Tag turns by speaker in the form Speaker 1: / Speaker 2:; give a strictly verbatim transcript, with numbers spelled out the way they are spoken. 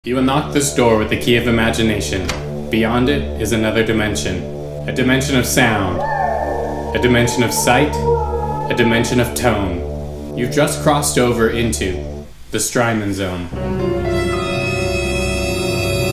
Speaker 1: You unlock this door with the key of imagination. Beyond it is another dimension. A dimension of sound. A dimension of sight. A dimension of tone. You've just crossed over into the Strymon zone.